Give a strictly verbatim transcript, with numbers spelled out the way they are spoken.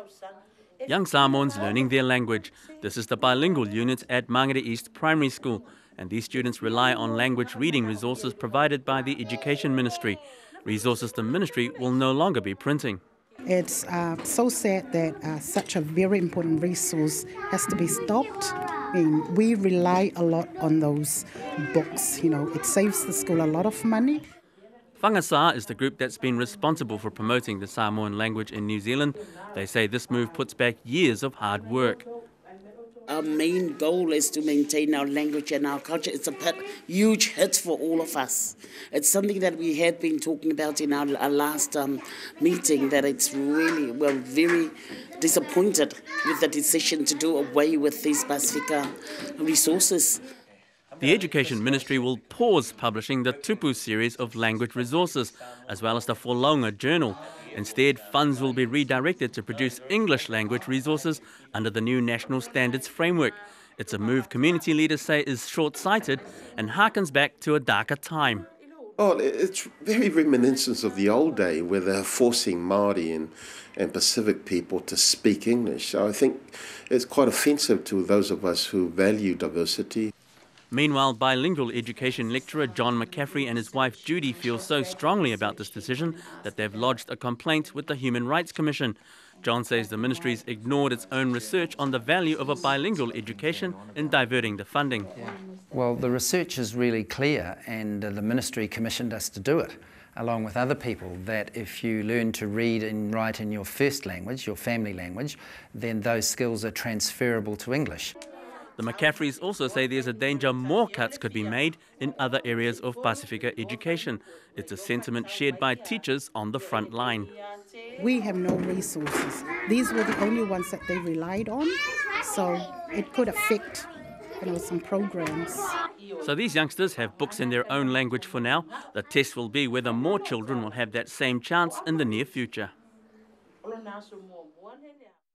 Young Samoans learning their language. This is the bilingual unit at Mangere East Primary School, and these students rely on language reading resources provided by the Education Ministry. Resources the ministry will no longer be printing. It's uh, so sad that uh, such a very important resource has to be stopped. I mean, we rely a lot on those books. You know, it saves the school a lot of money. Whangasā is the group that's been responsible for promoting the Samoan language in New Zealand. They say this move puts back years of hard work. Our main goal is to maintain our language and our culture. It's a huge hit for all of us. It's something that we had been talking about in our, our last um, meeting, that it's really, well, very disappointed with the decision to do away with these Pasifika resources. The Education Ministry will pause publishing the Tupu series of language resources, as well as the Folonga Journal. Instead, funds will be redirected to produce English language resources under the new National Standards Framework. It's a move community leaders say is short-sighted and harkens back to a darker time. Oh, it's very reminiscent of the old day where they're forcing Māori and, and Pacific people to speak English. So I think it's quite offensive to those of us who value diversity. Meanwhile, bilingual education lecturer John McCaffrey and his wife Judy feel so strongly about this decision that they've lodged a complaint with the Human Rights Commission. John says the ministry's ignored its own research on the value of a bilingual education in diverting the funding. Well, the research is really clear, and the ministry commissioned us to do it, along with other people, that if you learn to read and write in your first language, your family language, then those skills are transferable to English. The McCaffreys also say there's a danger more cuts could be made in other areas of Pasifika education. It's a sentiment shared by teachers on the front line. We have no resources. These were the only ones that they relied on, so it could affect, you know, some programs. So these youngsters have books in their own language for now. The test will be whether more children will have that same chance in the near future.